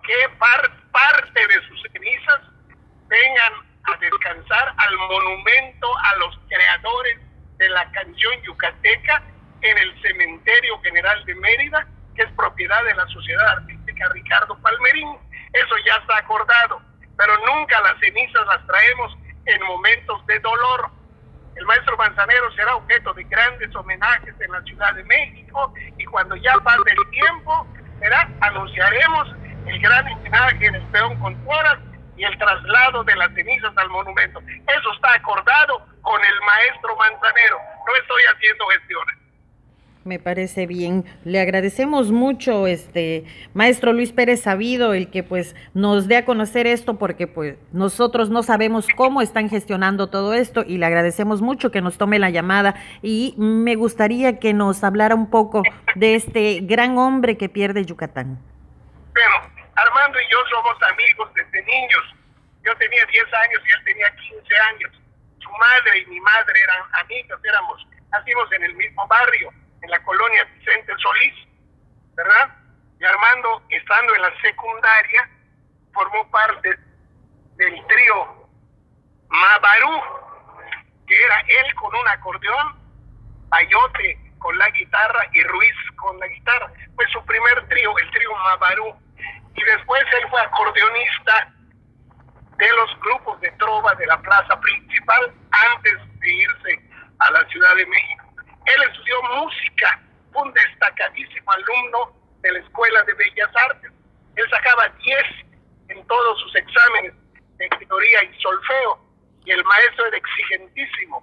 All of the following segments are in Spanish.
que parte de sus cenizas vengan a descansar al monumento a los creadores de la canción yucateca en el Cementerio General de Mérida, que es propiedad de la Sociedad Artística Ricardo Palmerín. Eso ya está acordado, pero nunca las cenizas las traemos en momentos de dolor. El maestro Manzanero será objeto de grandes homenajes en la Ciudad de México, y cuando ya pase el tiempo, anunciaremos el gran homenaje en el Peón Contreras y el traslado de las cenizas al monumento. Eso está acordado con el maestro Manzanero. No estoy haciendo gestiones. Me parece bien. Le agradecemos mucho, maestro Luis Pérez Sabido, el que pues nos dé a conocer esto, porque pues nosotros no sabemos cómo están gestionando todo esto, y le agradecemos mucho que nos tome la llamada, y me gustaría que nos hablara un poco de este gran hombre que pierde Yucatán. Bueno, Armando y yo somos amigos desde niños. Yo tenía 10 años y él tenía 15 años. Su madre y mi madre eran amigas, nacimos en el mismo barrio, en la colonia Vicente Solís, ¿verdad? Y Armando, estando en la secundaria, formó parte del trío Mabarú, que era él con un acordeón, Payote con la guitarra y Ruiz con la guitarra. Fue su primer trío, el trío Mabarú. Y después él fue acordeonista de los grupos de trova de la plaza principal antes de irse a la Ciudad de México. Él estudió música, fue un destacadísimo alumno de la Escuela de Bellas Artes. Él sacaba 10 en todos sus exámenes de teoría y solfeo, y el maestro era exigentísimo.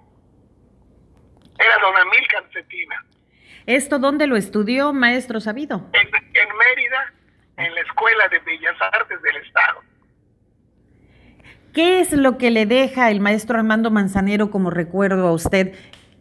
Era don Amílcar Cetina. ¿Esto dónde lo estudió, maestro Sabido? En Mérida, en la Escuela de Bellas Artes del Estado. ¿Qué es lo que le deja el maestro Armando Manzanero como recuerdo a usted?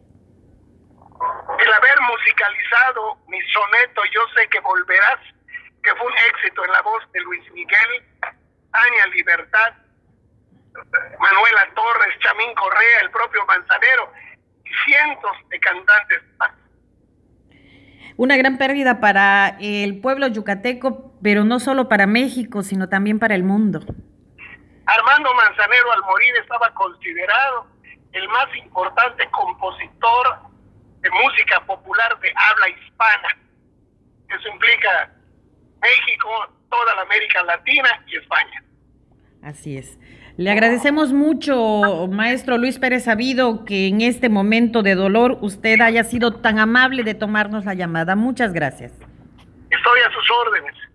El haber musicalizado mi soneto Yo sé que volverás, que fue un éxito en la voz de Luis Miguel, Tania Libertad, Manuela Torres, Chamín Correa, el propio Manzanero y cientos de cantantes más. Una gran pérdida para el pueblo yucateco, pero no solo para México, sino también para el mundo. Armando Manzanero al morir estaba considerado el más importante compositor de música popular de habla hispana. Eso implica México, toda la América Latina y España. Así es. Le agradecemos mucho, maestro Luis Pérez Sabido, que en este momento de dolor usted haya sido tan amable de tomarnos la llamada. Muchas gracias. Estoy a sus órdenes.